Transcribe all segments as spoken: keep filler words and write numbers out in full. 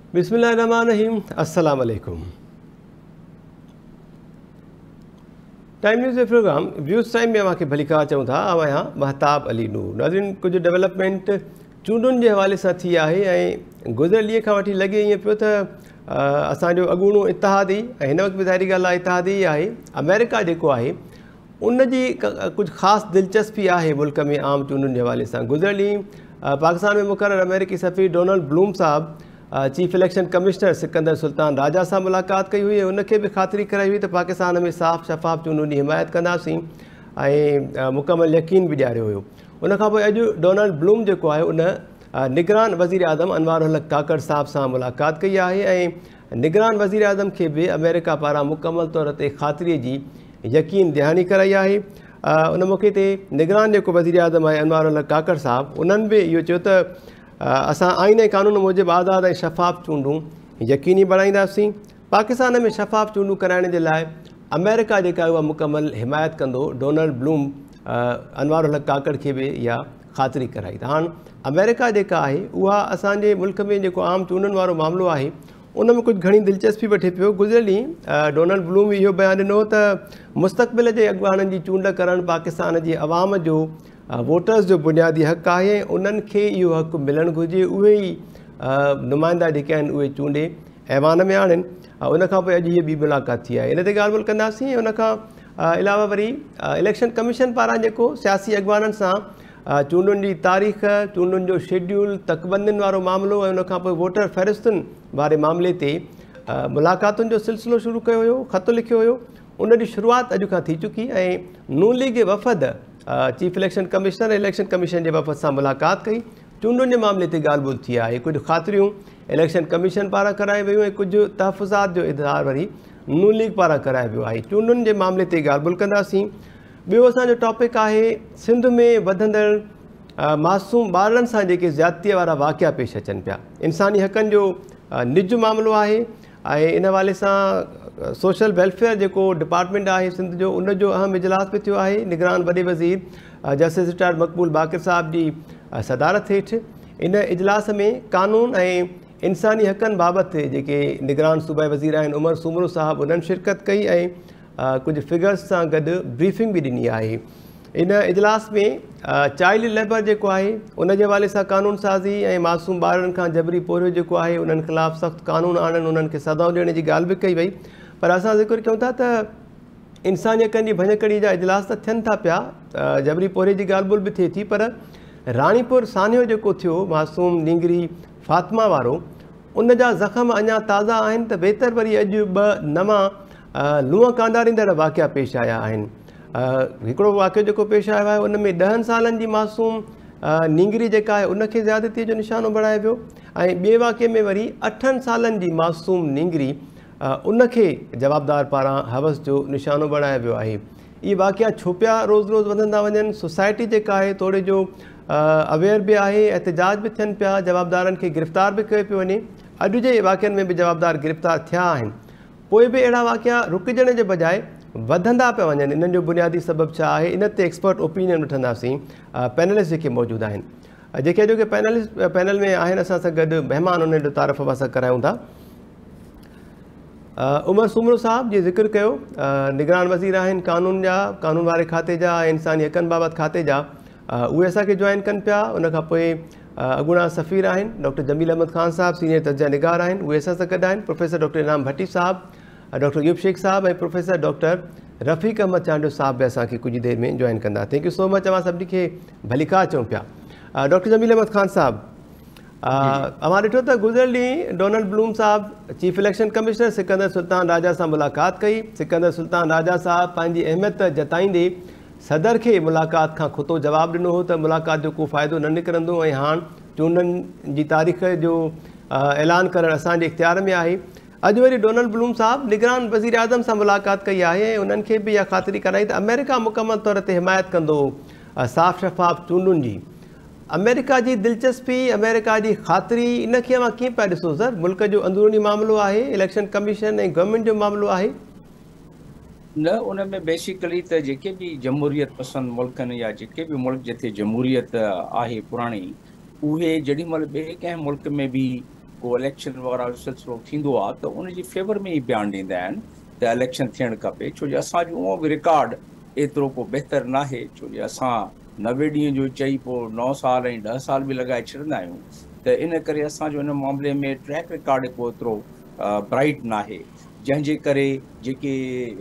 बिस्मिल्लाहिर्रहमानिर्रहीम। अस्सलाम वालेकुम। Time news programme views time में अव्हांखे भलीकार चऊं था। आहियां महताब अली नूर। नाज़रीन, कुझु डेवलपमेंट चूंडुनि जे हवाले सां थी आहे ऐं गुज़िरियल ॾींहं खां वठी लॻे ईअं पियो त असांजो अॻूणो इतिहादी ऐं हिन वक़्तु बि ज़ाहिरी ॻाल्हि आहे इतिहादी आहे अमेरिका जेको आहे उन जी कुझु ख़ासि दिलचस्पी आहे मुल्क में आम चूंडुनि जे हवाले सां। गुज़िरियल ॾींहुं पाकिस्तान में मुक़ररु अमेरिकी सफ़ीर डोनाल्ड ब्लूम साहब chief election commissioner Sikandar Sultan Raja सां मुलाक़ात कई हुई। उनखे बि ख़ातिरी कराई हुई त पाकिस्तान में साफ़ शफ़ाफ़ चूंडुनि जी हिमायत कंदासीं ऐं मुकमल यकीन बि ॾियारियो हुयो। उनखां पोइ अॼु डोनाल्ड ब्लूम जेको आहे उन निगरान वज़ीर आज़म अनवारुल हक़ काकड़ साहब सां मुलाक़ात कई आहे ऐं निगरान वज़ीर आज़म खे बि अमेरिका पारां मुकमल तौर ते ख़ातिरीअ जी यकीन दहानी कराई आहे। उन मौक़े ते निगरान जेको वज़ीर आज़म आहे अनवारुल हक़ काकड़ साहब उन्हनि बि इहो चयो त असां आइन ऐं कानून मूजिबि आज़ादु ऐं शफ़ाफ़ चूंडूं यकीनी बणाईंदासीं। पाकिस्तान में शफ़ाफ़ चूंडूं कराइण जे लाइ अमेरिका जेका उहा मुकमल हिमायत कंदो। डोनाल्ड ब्लूम अनवारुल हक़ काकड़ खे बि इहा ख़ातिरी कराई। त हाणे अमेरिका जेका आहे उहा असांजे मुल्क में जेको आम चूंडुनि वारो मामिलो आहे उन में कुझु घणी दिलचस्पी वठे पियो। गुज़िरियल ॾींहुं डोनाल्ड ब्लूम इहो बयानु ॾिनो त मुस्तक़बिल जे अॻुवाणनि जी चूंड करणु पाकिस्तान जी अवाम जो वोटर्स जो बुनियादी हक़ आहे ऐं उन्हनि खे इहो हक़ु मिलणु घुरिजे। उहे ई नुमाइंदा जेके आहिनि उहे चूंडे ऐवान में आणनि। उनखां पोइ अॼु हीअ ॿी मुलाक़ात थी आहे। इन ते ॻाल्हि ॿोल कंदासीं। उनखां अलावा वरी इलेक्शन कमीशन पारां जेको सियासी अॻुवाननि सां चूंडुनि जी तारीख़, चूंडुनि जो शेड्यूल, तकबंदियुनि वारो मामिलो ऐं उनखां पोइ वोटर फ़हिरिस्तुनि वारे मामले ते मुलाक़ातुनि जो सिलसिलो शुरू कयो हुयो, ख़त लिखियो हुयो। उन जी शुरूआति अॼु खां थी चुकी ऐं नून लीग वफ़द chief election commissioner election commission जे वफ़द सां मुलाक़ात कई। चूंडुनि जे मामले ते ॻाल्हि ॿोल थी आहे। कुझु ख़ातिरियूं इलेक्शन कमीशन पारां कराए वियूं ऐं कुझु तहफ़ुज़ात जो इज़हार वरी नून लीग पारां कराए वियो आहे। चूंडुनि जे मामले ते ॻाल्हि ॿोल कंदासीं। ॿियो असांजो टॉपिक आहे सिंध में वधंदड़ मासूम ॿारनि सां जेके ज़्यादतीअ वारा वाक़िया पेश अचनि पिया। इंसानी हक़नि जो निज मामिलो आहे ऐं इन हवाले सां सोशल वेलफेयर जेको डिपार्टमेंट आहे सिंध जो उन जो अहम इजलास बि थियो आहे। निगरान वॾे वज़ीर जस्टिस रिटायर्ड मक़बूल बाक़िर साहब जी सदारत हेठि इन इजलास में कानून ऐं इंसानी हक़नि बाबति जेके निगरान सूबाई वज़ीर आहिनि उमर सूमरो साहब उन्हनि शिरकत कई ऐं कुझु फिगर्स सां गॾु ब्रीफिंग बि ॾिनी आहे। इन इजलास में चाइल्ड लेबर जेको आहे उन जे हवाले सां कानून साज़ी ऐं मासूम ॿारनि खां जबरी पोरियो जेको आहे उन्हनि ख़िलाफ़ु सख़्तु कानून आणनि, उन्हनि खे सज़ाऊं ॾियण जी ॻाल्हि बि कई वई। पर असां ज़िक्र कयूं था त इंसानी हक़नि जी भञकड़ी जा इजलास त थियनि था पिया, जबरी पोरे जी ॻाल्हि ॿोल बि थिए थी, पर राणीपुर सान्यो जेको थियो मासूम नींगरी फातिमा वारो उन जा ज़ख़्म अञा ताज़ा आहिनि त बहितर वरी अॼु ॿ नवां लूंहं कांडारींदड़ वाक़िया पेश आया आहिनि। हिकिड़ो वाक़ियो जेको पेश आयो आहे उन में ॾहनि सालनि जी मासूम नींगरी जेका आहे उनखे ज़्यादतीअ जो निशानो बणायो वियो ऐं ॿिए वाक़िए में वरी अठनि सालनि जी मासूम नींगरी उनखे जवाबदार पारां हवस जो निशानो बणायो वियो आहे। इहे वाक़िया छो पिया रोज़ रोज़ वधंदा वञनि। सोसाइटी जेका आहे थोरे जो अवेयर बि आहे, एहतजाज बि थियनि पिया, जवाबदारनि खे गिरफ़्तार बि कयो पियो वञे। अॼु जे वाक़िअनि में बि जवाबदार गिरफ़्तार थिया आहिनि। पोइ बि अहिड़ा वाक़िया रुकजण जे बजाए वधंदा पिया वञनि। इन्हनि जो बुनियादी सबबु छा आहे इन ते एक्सपर्ट ओपिनियन वठंदासीं। पैनलिस्ट जेके मौजूदु आहिनि जेके अॼोके पैनलिस्ट पैनल में आहिनि असां सां गॾु महिमान उन जो तारीफ़ असां करायूं था। उमर सूमरो साहब जी ज़िक्र कयो, निगरान वज़ीर आहिनि कानून जा, कानून वारे खाते जा ऐं इंसानी हक़नि बाबति खाते जा, उहे असांखे जॉइन कनि पिया। उनखां पोइ अॻूणा सफ़ीर आहिनि डॉक्टर जमील अहमद ख़ान साहब सीनियर तजिया निगार आहिनि, उहे असां सां गॾु आहिनि। प्रोफेसर डॉक्टर इनाम भट्टी साहब, डॉक्टर यूब शेख साहब ऐं प्रोफेसर डॉक्टर रफ़ीक अहमद चांडियो साहब बि असांखे कुझु देरि में जॉइन कंदा। Thank you so much. अवां सभिनी खे भलीकार चऊं पिया। डॉक्टर जमील अहमद ख़ान साहब, अवां ॾिठो त गुज़िरियल ॾींहुं डोनाल्ड ब्लूम साहब chief election commissioner Sikandar Sultan Raja सां मुलाक़ात कई। सिकंदर सुल्तान राजा साहब पंहिंजी अहमियत जताईंदे सदर खे मुलाक़ात खां खुतो जवाबु ॾिनो हो त मुलाक़ात जो को फ़ाइदो न निकिरंदो ऐं हाणे चूंडनि जी तारीख़ जो ऐलान करणु असांजे इख़्तियार में आहे। अॼु वरी डोनाल्ड ब्लूम साहब निगरान वज़ीर आज़म सां मुलाक़ात कई आहे ऐं उन्हनि खे बि इहा ख़ातिरी कराई त अमेरिका मुकमल तौर ते हिमायत कंदो साफ़ शफ़ाफ़ चूंडुनि जी। अमेरिका जी दिलचस्पी, अमेरिका जी ख़ातिरी, इनखे अवां कीअं पिया ॾिसो सर? मुल्क जो अंदरूनी मामिलो आहे, इलेक्शन कमीशन ऐं गवर्नमेंट जो मामिलो आहे न। उन में बेसिकली त जेके बि जमहूरियत पसंदि मुल्कनि या जेके बि मुल्क जिथे जमहूरियत आहे पुराणी, उहे जेॾी महिल ॿिए कंहिं मुल्क में बि को इलेक्शन वग़ैरह जो सिलसिलो थींदो आहे त उनजी फेवर में ई बयानु ॾींदा आहिनि त इलेक्शन थियणु खपे, छो जो असांजो उहो बि रिकॉर्ड एतिरो को बहितर नाहे, छो जो असां नवे ॾींहं जो चई पोइ नौ साल ऐं ॾह साल बि लॻाए छॾींदा आहियूं, त इन करे असांजो हिन मामले में ट्रैक रिकॉर्ड को एतिरो ब्राइट नाहे, जंहिंजे करे जेके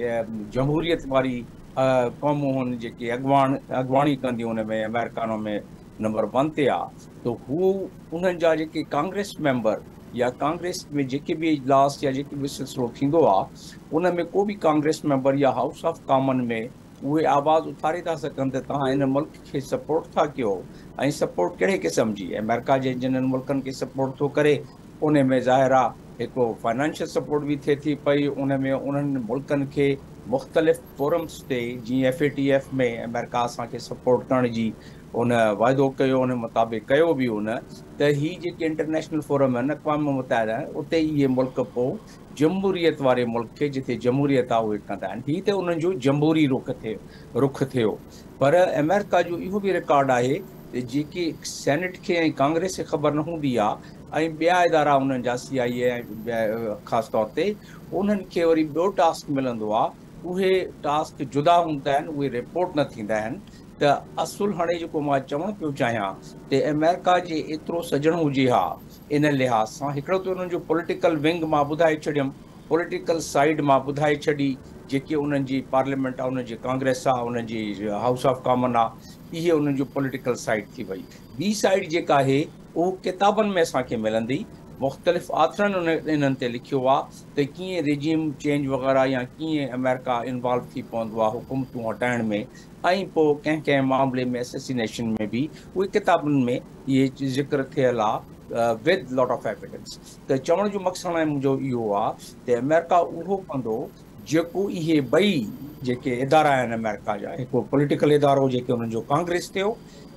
जमहूरियत वारी क़ौमूं आहिनि जेके अॻुवाण अॻुवाणी कंदियूं हुन में अमेरिकानो में नंबर वन ते आहे, त हू उन्हनि जा जेके कांग्रेस मेंबर या कांग्रेस में जेके बि इजलास या जेके बि सिलसिलो थींदो आहे उन में को बि कांग्रेस मेंबर या हाउस ऑफ कॉमन में उहे आवाज़ उथारे था सघनि त तव्हां हिन मुल्क खे सपोर्ट था कयो, ऐं सपोर्ट कहिड़े क़िस्म जी, अमेरिका जे जिन्हनि मुल्कनि खे सपोर्ट थो करे उन में ज़ाहिर आहे हिकिड़ो फाइनेंशियल सपोर्ट बि थिए थी पई, उन में उन्हनि मुल्कनि खे मुख़्तलिफ़ फोरम्स ते जीअं एफ ए टी एफ में अमेरिका असांखे सपोर्ट करण जी उन वाइदो कयो, उन मुताबिक़ कयो बि उन त हीअ जेके इंटरनेशनल फोरम आहिनि अक़वाम मुतहिदा आहिनि उते इहे मुल्क पोइ जमहूरियत वारे मुल्क खे जिथे जमहूरियत आहे उहे कंदा आहिनि, हीअ त उन्हनि जो जमहूरी रुख थियो रुख थियो पर अमेरिका जो इहो बि रिकॉर्ड आहे त जेके सेनेट खे ऐं कांग्रेस खे ख़बर न हूंदी आहे ऐं ॿिया इदारा उन्हनि जा सी आई ए ऐं ख़ासि तौर ते उन्हनि खे वरी ॿियो टास्क मिलंदो आहे, उहे टास्क जुदा हूंदा आहिनि, उहे रिपोर्ट न थींदा आहिनि, त असुल हाणे जेको मां चवणु पियो चाहियां त अमेरिका जे एतिरो सजणो हुजे हा इन लिहाज़ सां हिकिड़ो त उन्हनि जो पॉलिटिकल विंग मां ॿुधाए छॾियमि, पॉलिटिकल साइड मां ॿुधाए छॾी, जेके उन्हनि जी पार्लियामेंट आहे, उन्हनि जी कांग्रेस आहे, उन्हनि जी हाउस ऑफ कॉमन आहे, इहे उन्हनि जो पॉलिटिकल साइड थी वई। ॿी साइड जेका आहे उहो किताबनि में असांखे मिलंदी, मुख़्तलिफ़ आथरनि उन इन्हनि ते लिखियो आहे त कीअं रिजीम चेंज वग़ैरह या कीअं अमेरिका इन्वॉल्व थी पवंदो आहे हुकूमतूं हटाइण में, ऐं पोइ कंहिं कंहिं मामले में एसेसिनेशन में बि उहे किताबनि में इहे ज़िक्र थियल आहे विद लॉट ऑफ एविडेंस। त चवण जो मक़सदु हाणे मुंहिंजो इहो आहे त अमेरिका उहो कंदो जेको इहे ॿई जेके इदारा आहिनि अमेरिका जा, हिकिड़ो पॉलिटिकल इदारो जेके उन्हनि जो कांग्रेस थियो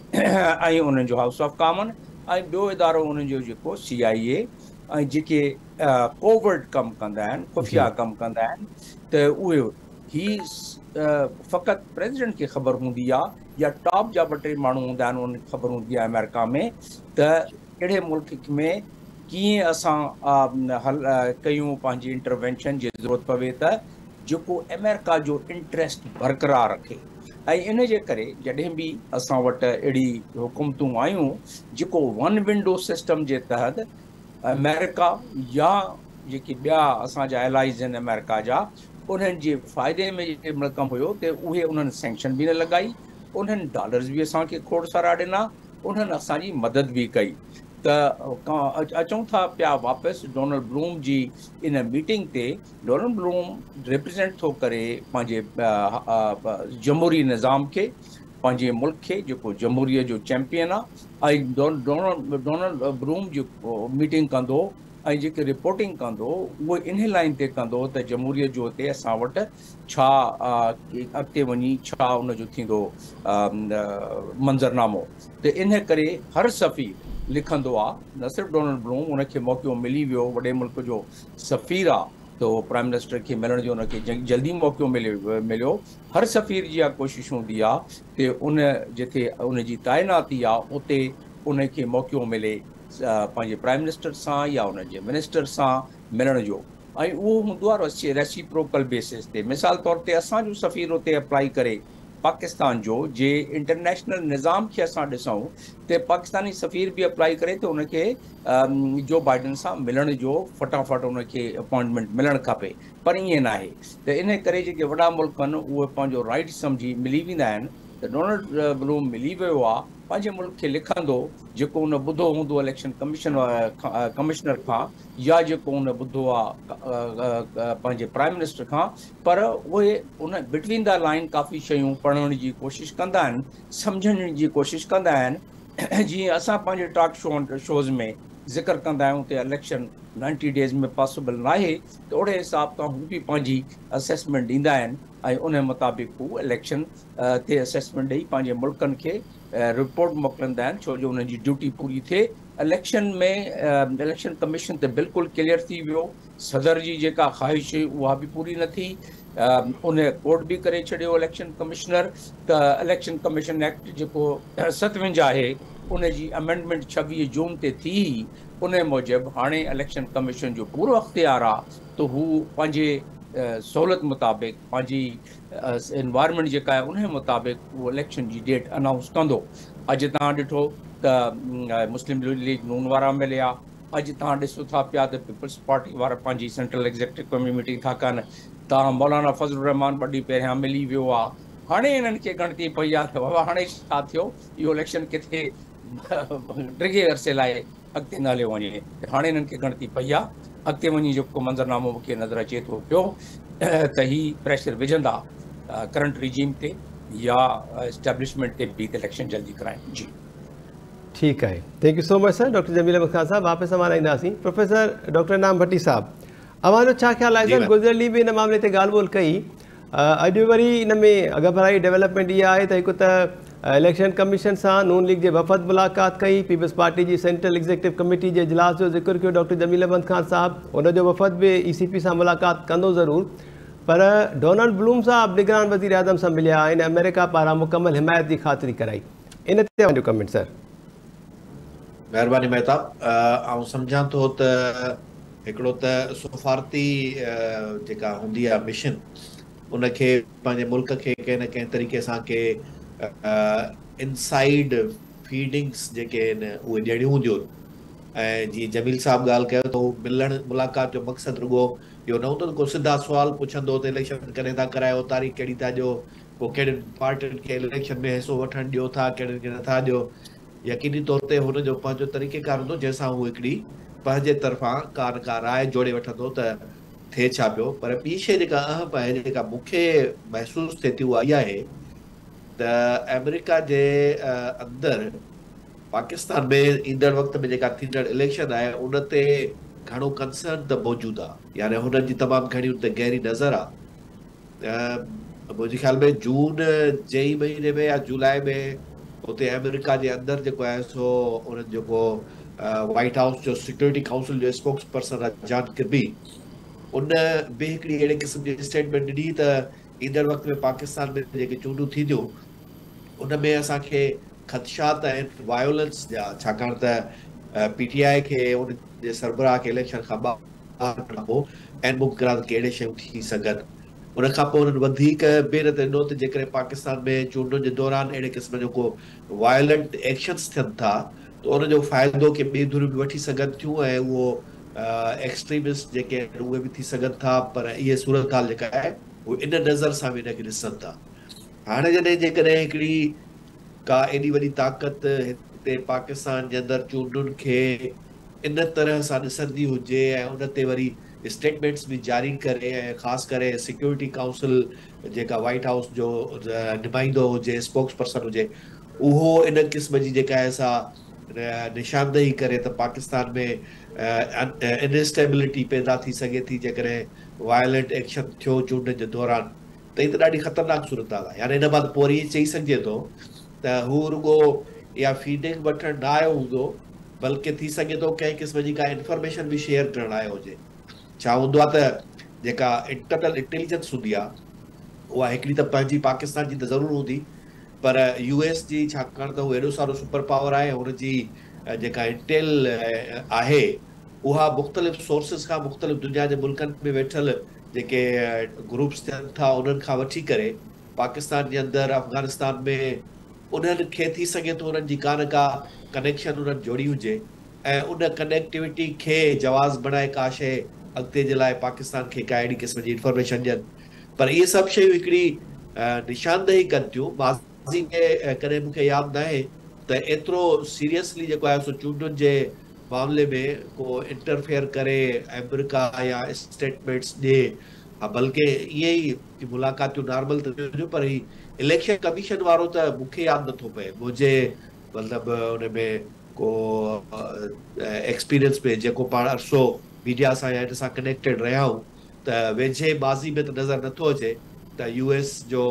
ऐं उन्हनि जो हाउस ऑफ कॉमन, ऐं ॿियो इदारो उन्हनि जो जेको सी आई ए ऐं जेके कोवर्ट कमु कंदा आहिनि, खुफ़िया कमु कंदा आहिनि, त उहे ही फ़क़ति प्रेसिडेंट खे ख़बर हूंदी आहे या टॉप जा ॿ टे माण्हू हूंदा आहिनि उन्हनि खे ख़बर हूंदी आहे अमेरिका में त कहिड़े मुल्क में कीअं असां हल कयूं पंहिंजी इंटरवेंशन जी ज़रूरत पवे त जेको अमेरिका जो इंट्रस्ट बरक़रार रखे, ऐं इन जे करे जॾहिं बि असां वटि अहिड़ी हुकूमतूं आयूं जेको वन विंडो सिस्टम जे तहत अमेरिका या जेके ॿिया असांजा एलाइज़ आहिनि अमेरिका जा उन्हनि जे फ़ाइदे में जेके रक़म हुयो त उहे उन्हनि सैंक्शन बि न लॻाई, उन्हनि डॉलर्स बि असांखे खोड़ सारा ॾिना, उन्हनि असांजी मदद बि कई। त अचूं था पिया वापसि Donald Bloom ji in meeting ते, डोनाल्ड ब्लूम रिप्रेज़ेंट थो करे पंहिंजे जमहूरी निज़ाम खे, पंहिंजे मुल्क खे जेको जमहूरीअ जो चैंपियन आहे, ऐं डोनाल्ड डोनाल्ड ब्लूम जेको मीटिंग कंदो ऐं जेके रिपोर्टिंग कंदो उहो इन लाइन ते कंदो त जमहूरीअ जो हिते असां वटि छा अॻिते वञी छा उनजो थींदो मंज़रनामो। त इन करे हर सफ़ीर लिखंदो आहे, न सिर्फ़ु डोनाल्ड ब्लूम, उनखे मौक़ो मिली वियो, वॾे मुल्क जो सफ़ीर आहे त उहो प्राइम मिनिस्टर खे मिलण जो उनखे जल्दी मौक़ो मिलियो मिलियो हर सफ़ीर जी इहा कोशिशि हूंदी आहे त उन जिथे उनजी तइनाती आहे उते उनखे मौक़ो मिले पंहिंजे प्राइम मिनिस्टर सां या उनजे मिनिस्टर सां मिलण जो, ऐं उहो हूंदो आहे रेसिप्रोकल बेसिस ते। मिसाल तौर ते असांजो सफ़ीर उते अप्लाई करे पाकिस्तान जो जे इंटरनेशनल निज़ाम खे असां ॾिसूं त पाकिस्तानी सफ़ीर बि अप्लाई करे त उनखे जो बाइडन सां मिलण जो फटाफट उनखे अपॉइंटमेंट मिलणु खपे, पर ईअं न आहे। त इन करे जेके वॾा मुल्क आहिनि उहे पंहिंजो राइट सम्झी मिली वेंदा आहिनि, त डोनाल्ड ब्लूम मिली वियो आहे, पंहिंजे मुल्क खे लिखंदो जेको उन ॿुधो हूंदो इलेक्शन कमीशन कमिश्नर खां या जेको उन ॿुधो आहे पंहिंजे प्राइम मिनिस्टर खां, पर उहे उन बिटवीन द लाइन काफ़ी शयूं पढ़ण जी कोशिशि कंदा आहिनि, सम्झण जी कोशिशि कंदा आहिनि। जीअं असां पंहिंजे टॉक शो शोज़ में ज़िक्र कंदा आहियूं त इलेक्शन नाइंटी डेज़ में पॉसिबल न आहे, त ओड़े हिसाब सां हू बि पंहिंजी असेसमेंट ॾींदा आहिनि ऐं उन मुताबिक़ हू इलेक्शन ते असेसमेंट ॾेई पंहिंजे मुल्कनि खे रिपोर्ट मोकिलींदा आहिनि, छो जो उन्हनि जी ड्यूटी पूरी थिए। इलेक्शन में इलेक्शन कमीशन त बिल्कुलु क्लियर थी वियो, सदर जी जेका ख़्वाहिश हुई उहा बि पूरी न थी, उन कोर्ट बि करे छॾियो इलेक्शन कमिश्नर। त इलेक्शन कमीशन एक्ट जेको सतवंजाह आहे उन जी अमेंडमेंट छवीह जून ते थी। उन मूजिबि हाणे इलेक्शन कमीशन जो पूरो अख़्तियार आहे त हू पंहिंजे सहूलियत मुताबिक़ पंहिंजी एनवायरमेंट जेका आहे उन मुताबिक़ उहो इलेक्शन जी डेट अनाउंस कंदो। अॼु तव्हां ॾिठो त मुस्लिम लीग नून वारा मिलिया, अॼु तव्हां ॾिसो था पिया त पीपल्स पार्टी वारा पंहिंजी सेंट्रल एग्ज़ेक्टिव कमिटी मीटिंग था कनि। तव्हां मौलाना फज़लुर रहमान ॿ ॾींहं पहिरियां मिली वियो आहे। हाणे हिननि खे ॻणती पई आहे त बाबा हाणे छा थियो, इहो इलेक्शन किथे ड्रिघे अरसे लाइ अॻिते न हलियो वञे। हाणे हिननि खे ॻणती पई आहे, अॻिते वञी जेको मंज़रनामो मूंखे नज़र अचे थो पियो त ही प्रेशर विझंदा करंट रिजीम ते या एस्टेब्लिशमेंट ते बि इलेक्शन जल्दी कराइनि। जी ठीकु आहे, thank you so much sir. Doctor Jameel Ahmed Khan साहब वापसि असां ईंदासीं। प्रोफेसर डॉक्टर इनाम भट्टी साहब, अवां जो छा ख़्यालु आहे सर? गुज़िरियल ॾींहुं बि हिन मामले ते ॻाल्हि ॿोल कई, अॼु वरी हिन में अॻभराई डेवलपमेंट इहा आहे त हिकु त इलेक्शन कमीशन सां नून लीग जे वफ़द मुलाक़ात कई, पीपल्स पार्टी जी सेंट्रल एग्ज़ेक्टिव कमेटी जे इजलास जो ज़िक्र कयो डॉक्टर जमील अहमद ख़ान साहब। उनजो वफ़द बि ई सी पी सां मुलाक़ात कंदो ज़रूरु, पर डोनाल्ड ब्लूम साहब निगरान वज़ीर आज़म सां मिलिया आहिनि, अमेरिका पारां मुकमल हिमायत जी ख़ातिरी कराई। इन ते तव्हांजो कमेंट सर? महिरबानी महताब, ऐं सम्झां थो त हिकिड़ो त सफ़ारती जेका हूंदी आहे मिशन, उनखे पंहिंजे मुल्क खे कंहिं न कंहिं तरीक़े सां के इनसाइड फीडिंग्स जेके आहिनि उहे ॾियणियूं हूंदियूं। ऐं जीअं जमील साहब ॻाल्हि कयो त हू मिलणु मुलाक़ात जो मक़सदु रुॻो इहो न हूंदो त को सिधा सुवाल पुछंदो त इलेक्शन कॾहिं था करायो, तारीख़ कहिड़ी था ॾियो, पोइ कहिड़ियुनि पार्टियुनि खे इलेक्शन में हिसो वठणु ॾियो था, कहिड़ियुनि खे नथा ॾियो। यकीनी तौर ते हुनजो पंहिंजो तरीक़ेकार हूंदो जंहिंसां हू हिकिड़ी पंहिंजे तरफ़ां का न का राय जोड़े वठंदो त थिए छा पियो। पर ॿी शइ जेका अहम आहे, जेका मूंखे महसूसु थिए थी उहा इहा आहे त अमेरिका जे अंदरि पाकिस्तान में ईंदड़ वक़्त में जेका थींदड़ इलेक्शन आहे उन ते घणो कंसर्न त मौजूदु आहे, यानी हुननि जी तमामु घणी उन ते गहरी नज़र आहे। मुंहिंजे ख्याल में जून जे ई महीने में या जुलाई में उते अमेरिका जे अंदरि जेको आहे सो उन्हनि जेको वाइट हाउस जो सिक्योरिटी काउंसिल जो स्पोक्स पर्सन आहे जॉन किर्बी, उन बि हिकिड़ी अहिड़े क़िस्म जी स्टेटमेंट ॾिनी त ईंदड़ वक़्त में पाकिस्तान में जेके चूंडूं थींदियूं उन में असांखे ख़दशात आहिनि वायोलेंस जा, छाकाणि त पी टी आई खे उन जे सरबराह खे इलेक्शन खां ॿाहिरि खां पोइ ऐं मुमकिन कहिड़े शयूं थी सघनि। उन खां पोइ उन्हनि वधीक बेर ते ॾिनो त जेकॾहिं पाकिस्तान में चूंडुनि जे दौरान अहिड़े क़िस्म जो को वायलेंट एक्शन्स थियनि था त उनजो फ़ाइदो के ॿिए धुरियूं बि वठी सघनि थियूं ऐं उहो एक्सट्रीमिस्ट जेके आहिनि उहे बि थी सघनि था। पर इहे सूरत हाल जेका आहे उहे इन नज़र सां बि हिनखे ॾिसनि था। हाणे जॾहिं जेकॾहिं हिकिड़ी का एॾी वॾी ताक़त हिते पाकिस्तान जे अंदरि चूंडुनि खे इन तरह सां ॾिसंदी हुजे ऐं उन ते वरी स्टेटमेंट्स बि जारी करे, ऐं ख़ासि करे सिक्योरिटी काउंसिल जेका वाइट हाउस जो नुमाइंदो हुजे, स्पोक्स पर्सन हुजे, उहो इन क़िस्म जी जेका आहे सा निशानदेही करे त पाकिस्तान में इनस्टेबिलिटी पैदा थी सघे थी जेकॾहिं वायलेंट एक्शन थियो चूंडनि जे दौरान, त हीअ त ॾाढी ख़तरनाक सूरत हाल आहे। यानी हिन बाबति पोइ वरी चई सघिजे थो त हू रुॻो इहा फीडिंग वठणु न आयो हूंदो, बल्कि थी सघे थो कंहिं क़िस्म जी का इंफॉर्मेशन बि शेयर करणु आयो हुजे। छा हूंदो आहे त जेका इंटरनल इंटेलिजेंस हूंदी आहे उहा हिकिड़ी त पंहिंजी पाकिस्तान जी त ज़रूरु हूंदी, पर यू एस जी, छाकाणि त हू एॾो सारो सुपर पावर आहे, हुनजी जेका इंटेल आहे उहा मुख़्तलिफ़ सोर्सिस खां मुख़्तलिफ़ दुनिया जे मुल्कनि में वेठल जेके ग्रुप्स थियनि था उन्हनि खां वठी करे पाकिस्तान जे अंदरि अफ़गानिस्तान में उन्हनि खे थी सघे थो उन्हनि जी का न का कनेक्शन उन्हनि जोड़ी हुजे ऐं उन कनेक्टिविटी खे जवाज़ बणाए का शइ अॻिते जे लाइ पाकिस्तान खे का अहिड़ी क़िस्म जी इंफॉर्मेशन ॾियनि। पर इहे सभु शयूं हिकिड़ी निशानदेही कनि थियूं। माज़ी में कॾहिं मूंखे यादि न आहे त एतिरो सीरियसली जेको आहे सो चूंडुनि जे मामले में को इंटरफेयर करे अमेरिका या स्टेटमेंट्स ॾिए, हा बल्कि इहे ई मुलाक़ातूं नॉर्मल त हुजूं, पर ही इलेक्शन कमीशन वारो त मूंखे यादि नथो पए मुंहिंजे मतिलबु हुन में को एक्सपीरियंस में, जेको पाण अरसो मीडिया सां या हिन सां कनेक्टेड रहिया आहियूं, त वेझे माज़ी में त नज़र नथो अचे त यू एस जो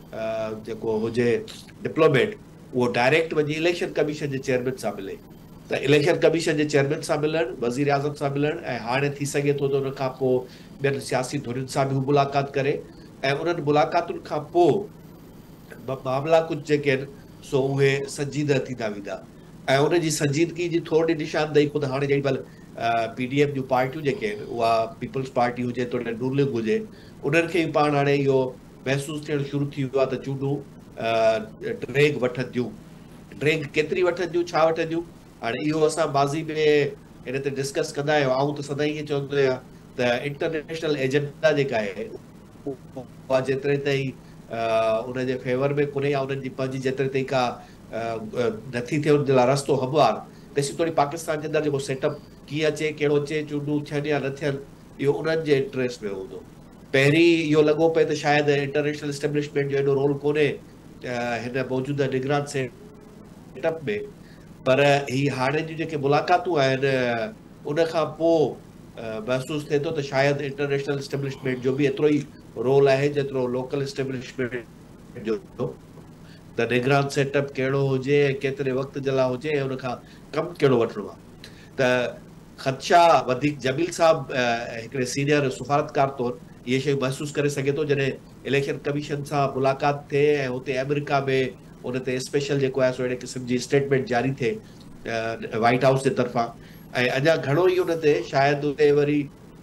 जेको हुजे डिप्लोमेट उहो डायरेक्ट वञी इलेक्शन कमीशन जे चेयरमैन सां मिले। त इलेक्शन कमीशन जे चेयरमैन सां मिलणु, वज़ीर आज़म सां मिलणु, ऐं हाणे थी सघे थो त उन खां पोइ ॿियनि सियासी धुरियुनि सां बि हू मुलाक़ात करे, ऐं उन्हनि मुलाक़ातुनि खां पोइ मामला कुझु जेके आहिनि सो उहे संजीदह थींदा वेंदा। ऐं उनजी संजीदगी जी थोरी निशानदेही ख़ुदि हाणे जेॾी महिल पीडीएम जूं पार्टियूं जेके आहिनि उहा पीपल्स पार्टी हुजे तो नूर लीग हुजे उन्हनि खे बि पाण हाणे इहो महसूसु थियणु शुरू थी वियो आहे त चूंडूं ड्रेग वठंदियूं ड्रेग केतिरी वठंदियूं छा वठंदियूं हाणे इहो असां माज़ी में हिन ते डिस्कस कंदा आहियूं आऊं त सदाईं ईअं चवंदो आहियां त इंटरनेशनल एजेंडा जेका आहे उहा जेतिरे ताईं उनजे फेवर में कोन्हे या उन्हनि जी पंहिंजी जेतिरे ताईं का नथी थिए उन जे लाइ रस्तो हमवार तेसी थोरी पाकिस्तान जे अंदरि जेको सेटअप कीअं अचे कहिड़ो अचे चूंडूं थियनि या न थियनि इहो उन्हनि जे इंट्रेस्ट में हूंदो पहिरीं इहो लॻो पिए त शायदि इंटरनेशनल एस्टेब्लिशमेंट जो एॾो रोल कोन्हे हिन मौजूदा निगरान सेटअप में पर ही हाणे जूं जेके मुलाक़ातूं आहिनि उन खां पोइ महसूसु थिए थो त शायदि इंटरनेशनल एस्टेब्लिशमेंट जो बि एतिरो ई रोल आहे जेतिरो लोकल एस्टेब्लिशमेंट जो त निगरान सेटअप कहिड़ो हुजे ऐं केतिरे वक़्त जे लाइ हुजे ऐं उन खां कमु कहिड़ो वठिणो आहे त ख़दशा वधीक जमील साहब हिकिड़े सीनियर सफ़ारतकार तौरु इहे शयूं महसूसु करे सघे थो जॾहिं इलेक्शन कमीशन सां मुलाक़ात थिए ऐं हुते अमेरिका में उन ते स्पेशल जेको आहे सो अहिड़े क़िस्म जी स्टेटमेंट जारी थिए वाइट हाउस जे तरफ़ां ऐं अञा घणो ई उन ते शायदि उते वरी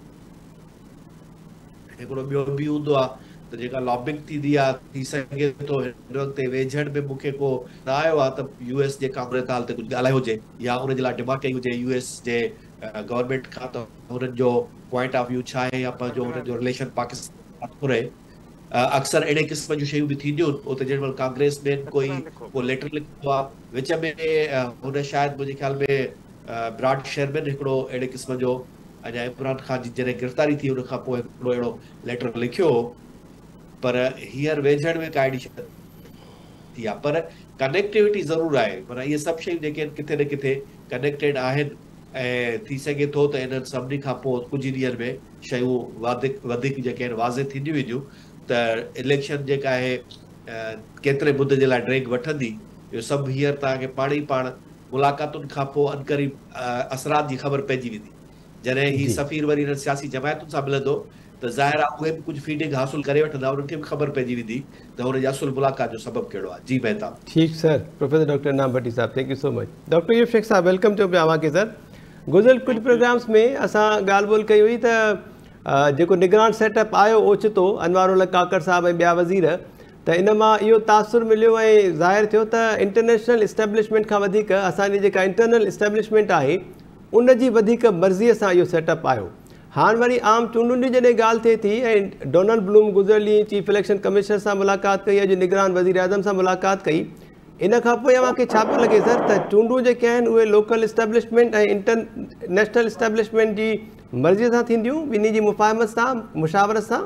हिकिड़ो ॿियो बि हूंदो आहे त जेका लॉबिंग थींदी आहे थी सघे थो हिन वक़्तु वेझड़ में मूंखे को न आयो आहे त यूएस जे कामरे ताल ते कुझु ॻाल्हायो हुजे या उनजे लाइ डिमांड कई हुजे यूएस जे गवर्नमेंट खां त हुननि जो पॉइंट ऑफ व्यू छा आहे या पंहिंजो हुननि जो रिलेशन पाकिस्तान सां रहे अक्सर अहिड़े क़िस्म जूं शयूं बि थींदियूं उते जेॾी महिल कांग्रेस में कोई को लेटर लिखंदो आहे विच में हुन शायदि मुंहिंजे ख़्याल में ब्राड शेरमैन हिकिड़ो अहिड़े क़िस्म जो अञा इमरान ख़ान जी जॾहिं गिरफ़्तारी थी उन खां पोइ हिकिड़ो अहिड़ो लेटर लिखियो पर हींअर वेझड़ में का अहिड़ी शइ थी आहे पर कनेक्टिविटी ज़रूरु आहे माना इहे सभु शयूं जेके आहिनि किथे न किथे कनेक्टेड आहिनि ऐं थी सघे थो त इन्हनि सभिनी खां पोइ कुझु ॾींहंनि में शयूं वधीक वधीक जेके आहिनि वाज़े थींदियूं वेंदियूं त इलेक्शन जेका आहे केतिरे मुदे जे लाइ ड्रेग वठंदी इहो सभु हींअर तव्हांखे पाण ई पाण मुलाक़ातुनि खां पोइ अनक़रीब असरात जी ख़बर पइजी वेंदी जॾहिं ही सफ़ीर वरी हिननि सियासी जमायतुनि सां मिलंदो त ज़ाहिर आहे उहे बि कुझु फीडिंग हासिलु करे वठंदा उन्हनि खे बि ख़बर पइजी वेंदी त हुनजी असुल मुलाक़ात जो सबबु कहिड़ो आहे जी मेहता ठीकु सर प्रोफेसर डॉक्टर नाम भट्टी साहब thank you so much doctor यूब शेख साहब वेलकम चओ पिया तव्हांखे सर गुज़िरियल कुझु प्रोग्राम्स में असां ॻाल्हि ॿोल कई हुई त जेको निगरान सेटअप आयो ओचितो अनवारुल्ला काकड़ साहब ऐं ॿिया वज़ीर त इन मां इहो तासुर मिलियो ऐं ज़ाहिर थियो त इंटरनेशनल इस्टेब्लिशमेंट खां वधीक असांजी जेका इंटरनल इस्टेब्लिशमेंट आहे उन जी वधीक मर्ज़ीअ सां इहो सेटअप आयो हाणे वरी आम चूंडुनि जी जॾहिं ॻाल्हि थिए थी ऐं डोनाल्ड ब्लूम गुज़िरियल ॾींहुं चीफ इलेक्शन कमिशनर सां मुलाक़ात कई अॼु निगरान वज़ीर आज़म सां मुलाक़ात कई इन खां पोइ अव्हांखे छा पियो लॻे सर त चूंडूं जेके आहिनि उहे लोकल इस्टेब्लिशमेंट ऐं इंटरनेशनल इस्टेब्लिशमेंट जी मर्ज़ीअ सां थींदियूं ॿिन्ही जी मुफ़ाहमत सां मुशावरत सां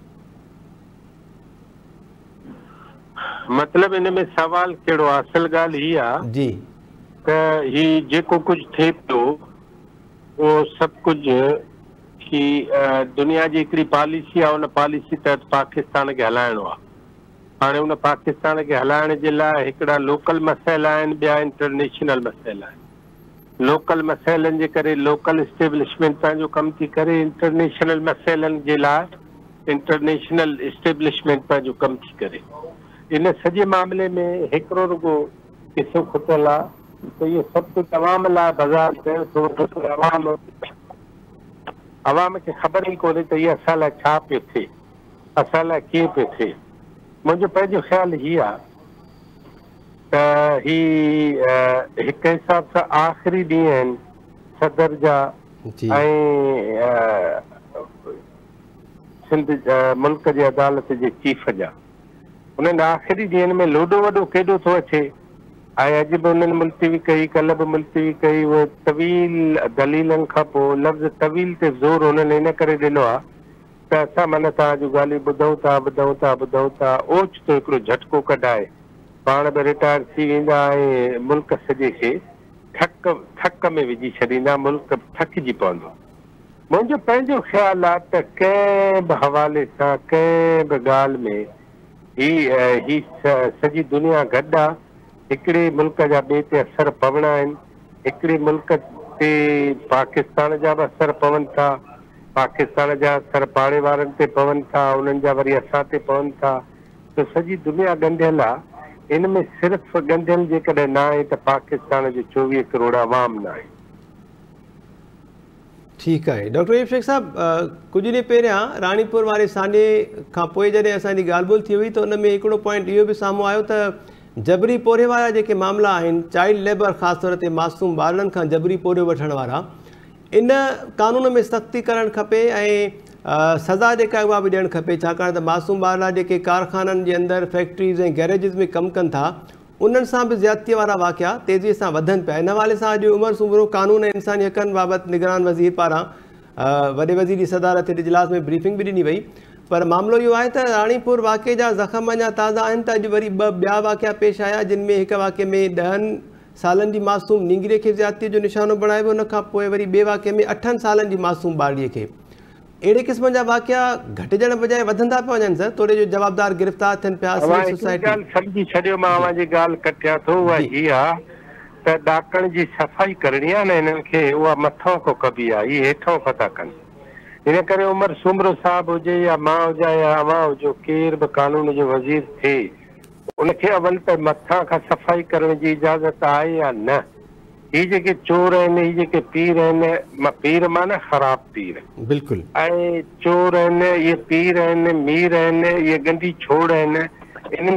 मतिलबु इन में सवाल कहिड़ो आहे असल ॻाल्हि हीअ आहे जी त हीउ जेको कुझु थिए पियो उहो सभु कुझु की दुनिया जी हिकिड़ी पॉलिसी आहे उन पॉलिसी तहत पाकिस्तान खे हलाइणो आहे हाणे उन पाकिस्तान खे हलाइण जे लाइ हिकिड़ा लोकल मसइला आहिनि ॿिया इंटरनेशनल मसइला आहिनि लोकल मसइलनि जे करे लोकल इस्टेब्लिशमेंट पंहिंजो कमु थी करे इंटरनेशनल मसइलनि जे लाइ इंटरनेशनल इस्टेब्लिशमेंट पंहिंजो कमु थी करे इन सॼे मामले में हिकिड़ो रुगो किसो खुटियल आहे त इहो सभु कुझु अवाम लाइ बाज़ार कयो थो अवाम अवाम खे ख़बर ई कोन्हे त इहो असां लाइ छा पियो थिए असां लाइ कीअं पियो थिए मुंहिंजो पंहिंजो ख़्यालु हीअ आहे त ही हिक हिसाब सां आख़िरी ॾींहं आहिनि सदर जा ऐं सिंध मुल्क जे अदालत जे चीफ जा उन्हनि आख़िरी ॾींहंनि में लोॾो वॾो केॾो थो अचे ऐं अॼु बि उन्हनि मुलतवी कई कल्ह बि मुलतवी कई उहे तवील दलीलनि खां पोइ लफ़्ज़ तवील ते ज़ोर उन्हनि इन करे ॾिनो आहे त असां माना तव्हां जूं ॻाल्हियूं ॿुधूं था ॿुधूं था ॿुधूं था ओचितो हिकिड़ो झटको कढाए पाण बि रिटायर थी वेंदा ऐं मुल्क सॼे खे थक थक में विझी छॾींदा मुल्क थकिजी पवंदो मुंहिंजो पंहिंजो ख़्यालु आहे त कंहिं बि हवाले सां कंहिं बि ॻाल्हि में ही ही सॼी दुनिया गॾु आहे हिकिड़े मुल्क जा ॿिए ते असर पवणा आहिनि हिकिड़े मुल्क ते पाकिस्तान जा बि असर पवनि था पाकिस्तान जा असर पाड़े वारनि ते पवनि था उन्हनि जा वरी असां ते पवनि था त सॼी दुनिया ॻंढियल आहे इनमें सिर्फ़ ॻंढियल जेकॾहिं न आहे त पाकिस्तान जो चोवीह करोड़ आवाम न आहे। ठीकु आहे डॉक्टर अयूब शेख साहब, कुझु ॾींहं पहिरियां राणीपुर वारे सांडे खां पोइ जॾहिं असांजी ॻाल्हि ॿोल थी हुई त उन में हिकिड़ो पॉइंट इहो बि साम्हूं आयो त जबरी पोरे वारा जेके मामला आहिनि, चाइल्ड लेबर ख़ासि तौर ते मासूम ॿारनि खां जबरी पोरियो वठण वारा, इन कानून में सख़्ती करणु खपे ऐं सज़ा जेका उहा बि ॾियणु खपे, छाकाणि त मासूम ॿार जेके कारखाननि जे अंदरि फैक्ट्रीज़ ऐं गैरेजिस में कमु कनि था, उन्हनि सां बि ज़्यादतीअ वारा वाक़िया तेज़ीअ सां वधनि पिया। इन हवाले सां अॼु उमिरि सूमरो कानून ऐं इंसानी हक़नि बाबति निगरान वज़ीर पारां वॾे वज़ीर जी सदारत ते इजलास में ब्रीफिंग बि ॾिनी वई, पर मामिलो इहो आहे त राणीपुर वाक़े जा ज़ख़्म अञा ताज़ा आहिनि त अॼु वरी ॿ ॿिया वाक़िया पेश आया, जिन में हिकु वाक़े में ॾहनि सालनि जी मासूम नींगरे खे ज़्यादतीअ जो निशानो बणायो वियो, उन खां पोइ वरी ॿिए वाक़े में अठनि सालनि जी मासूम ॿारड़ीअ खे। अहिड़े क़िस्म जा वाक़िया घटिजण बजाए वधंदा पिया वञनि सर, तोड़े जो जवाबदार गिरफ़्तार थियनि पिया। सम्झी छॾियो, मां अवांजी ॻाल्हि कटियां थो, उहा हीअ आहे त ॾाकण जी सफ़ाई करणी आहे न हिननि खे, उहा मथां को कबी आहे, इहे हेठां को था कनि। इन करे उमिरि सूमरो साहिबु हुजे या मां हुजां या अवां हुजो, केर बि कानून जो वज़ीर थिए, उनखे अवल त मथां खां सफ़ाई करण जी इजाज़त आहे या न। हीअ जेके चोर आहिनि, हीअ जेके पीर आहिनि, पीर माना ख़राब पीर बिल्कुलु, ऐं चोर आहिनि, इहे पीर आहिनि, मीर आहिनि, इहे गंदी छोड़ आहिनि, इन्हनि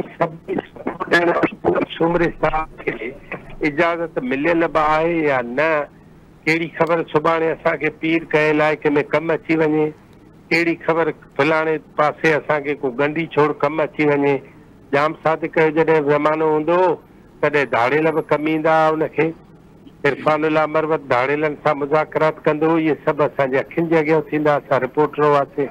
सभु सूमरे साहिब खे इजाज़त मिलियल बि आहे या न। कहिड़ी ख़बर सुभाणे असांखे पीर कंहिं इलाइक़े में कमु अची वञे, कहिड़ी ख़बर फलाणे पासे असांखे को गंदी छोड़ कमु अची वञे। जाम सादिक जो जॾहिं ज़मानो हूंदो तॾहिं धाड़ेल बि कमु ईंदा उनखे, इरफानुल्लाह मरवत धाड़ेलनि सां मुज़ाकरात कंदो, इहे सभु असांजे अखियुनि जे अॻियां थींदा, असां रिपोर्टर हुआसीं।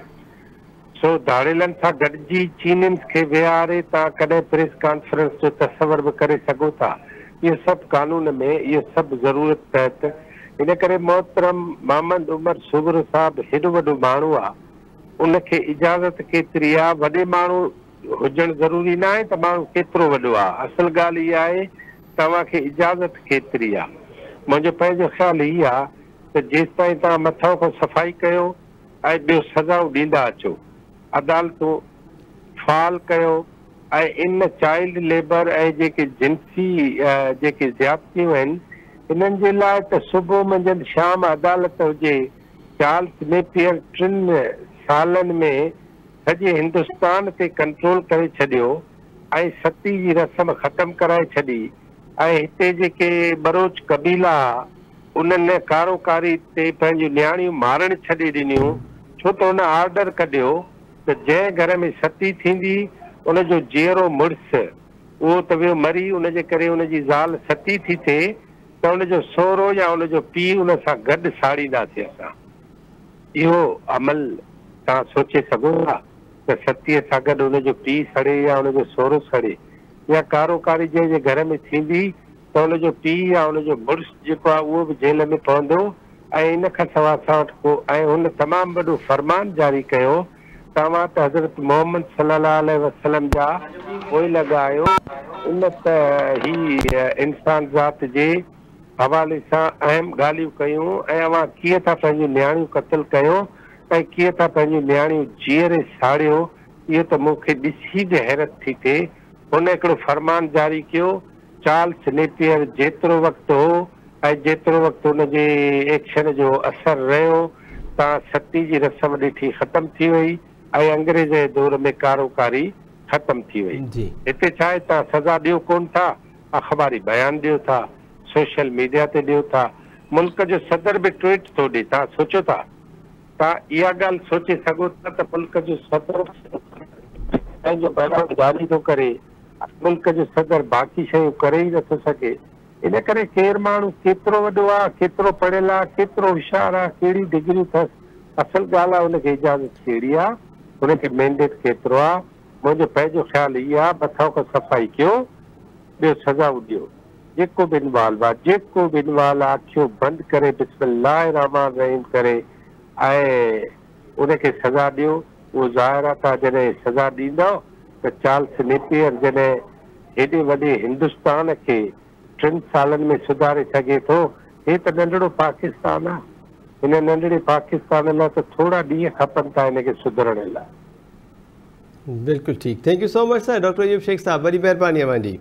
सो धाड़ेलनि सां गॾिजी चीनियुनि खे विहारे तव्हां कॾहिं प्रेस कॉन्फ्रेंस जो तसवर बि करे सघो था। इहे सभु कानून में, इहे सभु ज़रूरत तहत। इन करे मोहतरम मोहम्मद उमर सूमरो साहिबु हेॾो वॾो माण्हू आहे, उनखे इजाज़त केतिरी आहे, वॾे माण्हू हुजणु ज़रूरी न आहे त माण्हू केतिरो वॾो आहे। असल ॻाल्हि इहा आहे तव्हांखे इजाज़त केतिरी आहे। मुंहिंजो पंहिंजो ख़्यालु हीअ आहे त जेसि ताईं तव्हां मथां खां सफ़ाई कयो ऐं ॿियो सज़ाऊं ॾींदा अचो, अदालतूं फाल कयो, ऐं इन चाइल्ड लेबर ऐं जेके जिन्सी जेके ज़्यादतियूं आहिनि, इन्हनि जे लाइ त सुबुह मंझंदि शाम अदालत हुजे। चार्ल्स नेपियर टिनि सालनि में सॼे हिंदुस्तान ते कंट्रोल करे छॾियो ऐं सती जी रस्म ख़तमु कराए छॾी, ऐं हिते जेके बरोच कबीला उन्हनि कारोकारी ते पंहिंजूं नियाणियूं मारण छॾे ॾिनियूं, छो त हुन ऑर्डर कढियो त जंहिं घर में सती थींदी उनजो जीअरो मुड़ुसु उहो त वियो मरी, उनजे करे उनजी ज़ाल सती थी थिए त उनजो सहुरो या उनजो पीउ उन सां गॾु साड़ींदासीं असां। इहो अमल तव्हां सोचे सघो था त सतीअ सां गॾु उनजो पीउ सड़े या उनजो सहुरो सड़े, या कारोकारी जंहिंजे घर में थींदी त उनजो पीउ या उनजो मुड़ुसु जेको आहे उहो बि जेल में पवंदो। ऐं इन खां सवाइ असां वटि को, ऐं हुन तमामु वॾो फरमान जारी कयो, तव्हां त हज़रत मोहम्मद सल्लल्लाहु अलैहि वसल्लम जा पोइ लॻायो, उन त ही इंसान ज़ात जे हवाले सां अहम ॻाल्हियूं कयूं, ऐं अवां कीअं था पंहिंजूं नियाणियूं क़तलु कयो ऐं कीअं था पंहिंजूं नियाणियूं जीअरे साड़ियो, इहो त मूंखे ॾिसी बि हैरत थी थिए। हुन हिकिड़ो फरमान जारी कयो, चार्ल्स नेपियर जेतिरो वक़्तु हो ऐं जेतिरो वक़्तु हुनजे एक्शन जो असरु रहियो, तव्हां सती जी रस्म ॾिठी ख़तमु थी वई ऐं अंग्रेज़ जे दौर में कारोकारी ख़तमु थी वई। हिते छा आहे, तव्हां सज़ा ॾियो कोन था, अख़बारी बयानु ॾियो था, सोशल मीडिया ते ॾियो था, मुल्क जो सदर बि ट्वीट थो ॾे। तव्हां सोचो था, तव्हां इहा ॻाल्हि सोचे सघो था त मुल्क जो सदर पंहिंजो बयानु जारी थो करे, मुल्क जो सदर बाक़ी शयूं करे ई नथो सघे। इन करे केरु माण्हू केतिरो वॾो आहे, केतिरो पढ़ियल आहे, केतिरो होशियारु आहे, कहिड़ी डिग्री अथसि, असल ॻाल्हि आहे हुनखे इजाज़त कहिड़ी आहे, हुनखे मैंडेट केतिरो आहे। मुंहिंजो पंहिंजो ख़्यालु इहो आहे, मथां खां सफ़ाई कयो, ॿियो सज़ाऊं ॾियो। जेको बि इन्वॉल्व आहे, जेको बि इन्वॉल्व आहे, अखियूं बंदि करे बिस्मिल्लाह रहमान रहीम करे ऐं उनखे सज़ा ॾियो। उहो ज़ाहिर आहे तव्हां जॾहिं सज़ा ॾींदव त चार्ल्स नेपियर जॾहिं हेॾे वॾे हिंदुस्तान खे टिनि सालनि में सुधारे सघे थो, हे त नंढड़ो पाकिस्तान आहे। हिन नंढड़े पाकिस्तान लाइ त थोरा ॾींहं खपनि था हिनखे सुधरण लाइ। बिल्कुलु ठीकु, thank you so much sir. Doctor Ayub Sheikh साहब, वॾी महिरबानी अवांजी।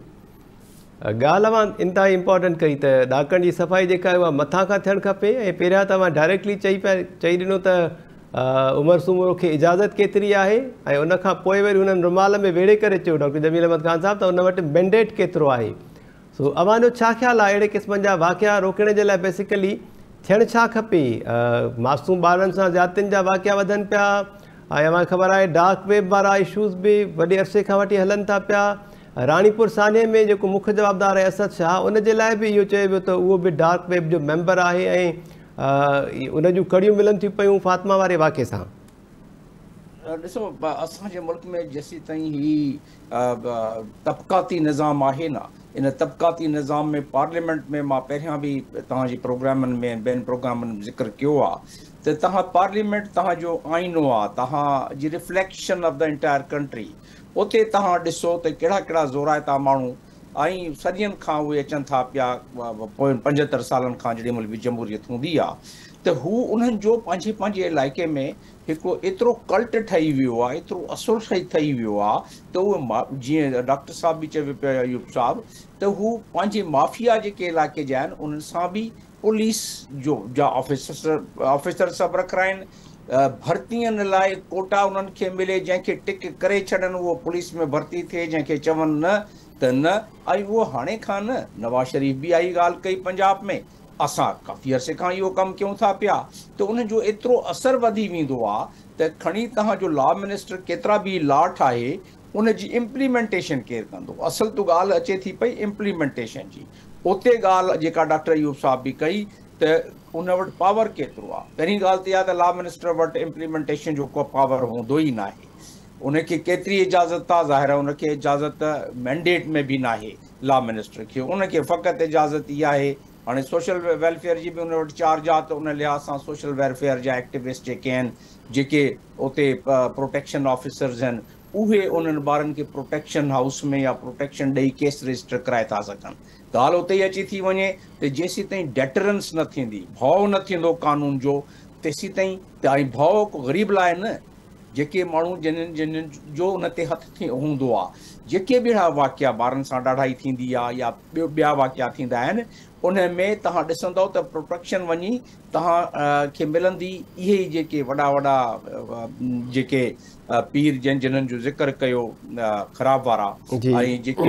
ॻाल्हि अवां इंतिहा इंपॉर्टेंट कई त ॾाकण जी सफ़ाई जेका आहे उहा मथां खां थियणु खपे। ऐं पहिरियां तव्हां डायरेक्टली चई पिया चई ॾिनो त उमिरि सूमर खे इजाज़त केतिरी आहे, ऐं उनखां पोइ वरी हुननि रुमाल में वेड़े करे चयो डॉक्टर जमील अहमद ख़ान साहब त उन वटि मैंडेट केतिरो आहे। सो अवांजो छा ख़्यालु आहे अहिड़े क़िस्मनि जा वाक़िया रोकण जे लाइ? बेसिकली थियणु छा खपे? मासूम ॿारनि सां ज़्यादतियुनि जा वाक़िया वधनि पिया, ऐं अव्हांखे ख़बर आहे डार्क वेब वारा इशूज़ बि वॾे अरसे खां वठी हलनि था पिया। राणीपुर सान्हे में जेको मुख्य जवाबदार आहे असद शाह, उन जे लाइ बि इहो चयो वियो त उहो बि डार्क वेब जो मेंबर आहे ऐं उन जूं कड़ियूं मिलनि थियूं पियूं फातिमा वारे वाक़े सां। ॾिसो, असांजे मुल्क में जेसीं ताईं ही तबक़ाती निज़ाम आहे न, इन तबक़ाती निज़ाम में पार्लियामेंट में मां पहिरियां बि तव्हांजे प्रोग्रामनि में ॿियनि प्रोग्रामनि में ज़िक्र कयो आहे त तव्हां पार्लियामेंट तव्हांजो आईनो आहे, तव्हांजी reflection of the entire country. उते तव्हां ॾिसो त कहिड़ा कहिड़ा ज़ोराइता माण्हू ऐं सदियुनि खां उहे अचनि था पिया, पोइ पंजहतरि सालनि खां जेॾी महिल बि जमहूरियत हूंदी आहे त हू उन्हनि जो पंहिंजे पंहिंजे इलाइक़े में हिकिड़ो एतिरो कल्ट ठही वियो आहे, एतिरो असुरु ठही वियो आहे त उहे जीअं डॉक्टर साहब बि चयो पिया अयूब साहब त हू पंहिंजे माफ़िया जेके इलाइक़े जा आहिनि उन्हनि सां बि पुलिस जो जा ऑफिसर ऑफिसर सभु रखिया आहिनि। भर्तियुनि लाइ कोटा उन्हनि खे मिले, जंहिंखे टिक करे छॾनि उहो पुलिस में भर्ती थिए, जंहिंखे चवनि न त न। ऐं उहो हाणे खां न, नवाज़ शरीफ़ बि आई ॻाल्हि कई पंजाब में, असां काफ़ी अरसे खां इहो कमु कयूं था पिया, त उनजो एतिरो असरु वधी वेंदो आहे त खणी तव्हांजो लॉ मिनिस्टर केतिरा बि लॉ ठाहे, उनजी इम्प्लीमेंटेशन केरु कंदो? असल त ॻाल्हि अचे थी पई इम्प्लीमेंटेशन जी। उते ॻाल्हि जेका डॉक्टर अयूब साहब बि कई त उन वटि पावर केतिरो आहे। पहिरीं ॻाल्हि त इहा त लॉ मिनिस्टर वटि इम्प्लीमेंटेशन जो को पावर हूंदो ई न आहे। उनखे केतिरी इजाज़त आहे, ज़ाहिर आहे उनखे इजाज़त मैंडेट में बि न आहे लॉ मिनिस्टर खे, उनखे फ़क़ति इजाज़त इहा आहे। हाणे सोशल वेलफेयर जी बि उन वटि चार्ज आहे, त उन लिहाज़ सां सोशल वेलफेयर जा एक्टिविस्ट जेके आहिनि, जेके उते प्रोटेक्शन ऑफिसर्स आहिनि, उहे उन्हनि ॿारनि खे प्रोटेक्शन हाउस में या प्रोटेक्शन ॾेई केस रजिस्टर कराए था सघनि। ॻाल्हि उते ई अची थी वञे त जेसीं ताईं डेटरेंस न थींदी, भउ न थींदो कानून जो, तेसीं ताईं त ऐं भउ ग़रीब लाइ न, जेके माण्हू जिन्हनि जिन्हनि जो उन ते हथु थी हूंदो आहे, जेके बि अहिड़ा वाक़िया ॿारनि सां ॾाढा ई थींदी आहे या ॿियो ॿिया वाक़िया थींदा आहिनि, उन में तव्हां ॾिसंदव त प्रोटेक्शन वञी तव्हां खे मिलंदी इहे ई जेके वॾा वॾा जेके पीर जंहिं जिन्हनि जो ज़िक्र कयो ख़राब वारा, ऐं जेके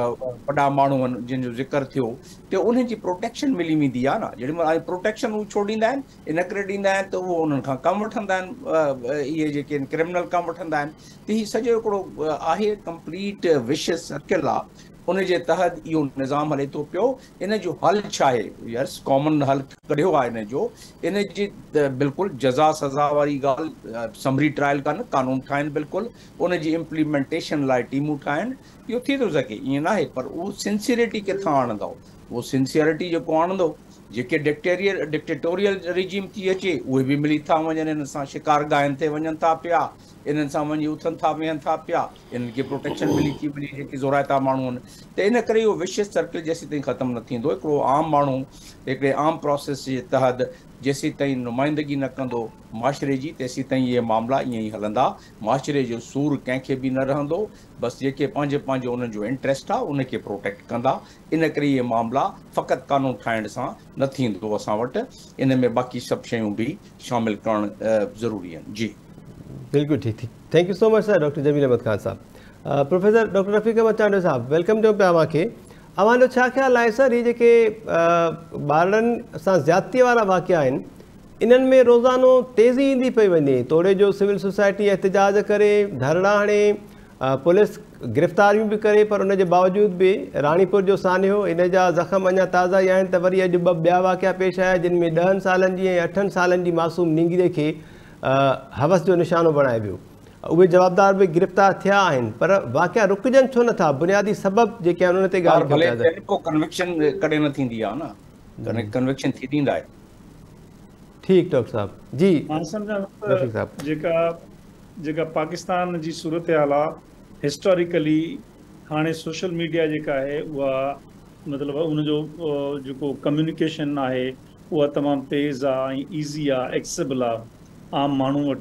वॾा माण्हू आहिनि जिन जो ज़िक्र थियो, त उन्हनि जी प्रोटेक्शन मिली वेंदी आहे न। जेॾी महिल प्रोटेक्शन उहे छो ॾींदा आहिनि? इन करे ॾींदा आहिनि त उहो उन्हनि खां कमु वठंदा आहिनि, इहे जेके आहिनि क्रिमिनल कमु वठंदा आहिनि। त हीउ सॼो हिकिड़ो आहे कंप्लीट विशियस सर्किल आहे, उन जे तहत इहो निज़ाम हले थो पियो। इन जो हल छा आहे? यस, कॉमन हल कढियो आहे इन जो। इन जी बिल्कुलु जज़ा सज़ा वारी ॻाल्हि, समरी ट्रायल कनि, कानून ठाहिनि, बिल्कुलु उन जी इम्प्लीमेंटेशन लाइ टीमूं ठाहिनि, इहो थी थो सघे, ईअं न आहे। पर उहो सिंसियरिटी किथां आणंदव? उहो सिंसियरिटी जेको आणंदो, जेके डिक्टेरियल डिक्टेटोरियल रिजीम थी अचे, उहे बि मिली था वञनि, इन सां शिकारगाहनि ते वञनि था पिया, इन्हनि सां वञी उथनि था वेहनि था पिया, इन्हनि खे प्रोटेक्शन मिली थी वञे, जेके ज़ोराइता माण्हू आहिनि। त इन करे इहो विशियस सर्किल जेसीं ताईं ख़तमु न थींदो, हिकिड़ो आम माण्हू हिकिड़े आम प्रोसेस जे तहत जेसीं ताईं नुमाइंदगी न कंदो माशरे जी, तेसीं ताईं इहे मामला ईअं ई हलंदा। माशरे जो सूर कंहिंखे बि न रहंदो, बसि जेके पंहिंजे पंहिंजो उन्हनि जो इंट्रस्ट आहे उनखे प्रोटेक्ट कंदा। इन करे इहे मामला फ़क़ति कानून ठाहिण सां न थींदो असां वटि, इन में बाक़ी सभु शयूं बि शामिलु करणु ज़रूरी आहिनि। जी बिल्कुलु ठीकु थी, thank you so much sir doctor Jameel Ahmed Khan साहब। प्रोफेसर डॉक्टर रफ़ीक अहमद चांडो साहब, वेलकम ॾियूं पिया अव्हांखे। अव्हांजो छा ख़्यालु आहे सर, इहे जेके ॿारनि सां ज़्यादती वारा वाक़िया आहिनि, इन्हनि में रोज़ानो तेज़ी ईंदी पई वञे? तोड़े जो सिविल सोसाइटी एहतिजाज करे, धरड़ा हणे, पुलिस गिरफ़्तारियूं बि करे, पर उन जे बावजूद बि राणीपुर जो सान्हो, इन जा ज़ख़्म अञा ताज़ा ई आहिनि। त वरी अॼु ॿ ॿिया वाक़िया पेश आया जिन में ॾहनि सालनि जी ऐं अठनि सालनि जी मासूम नींगरे खे हवस जो निशानो बणाए वियो। उहे जवाबदार बि गिरफ़्तार थिया आहिनि, पर वाक़िया रुकजनि छो नथा? बुनियादी सबब जेके आहिनि उन ते ॻाल्हि को कन्विक्शन कॾहिं न थींदी आहे न, कन्विक्शन थी थींदा आहे। ठीकु डॉक्टर साहब जी। मां सम्झां जेका जेका पाकिस्तान जी सूरत हाल आहे, हिस्टोरिकली हाणे सोशल मीडिया जेका आहे उहा मतिलबु उनजो जेको कम्युनिकेशन आहे उहा तमामु तेज़ आहे ऐं ईज़ी आहे, एक्सेसिबल आहे आम माण्हू वटि।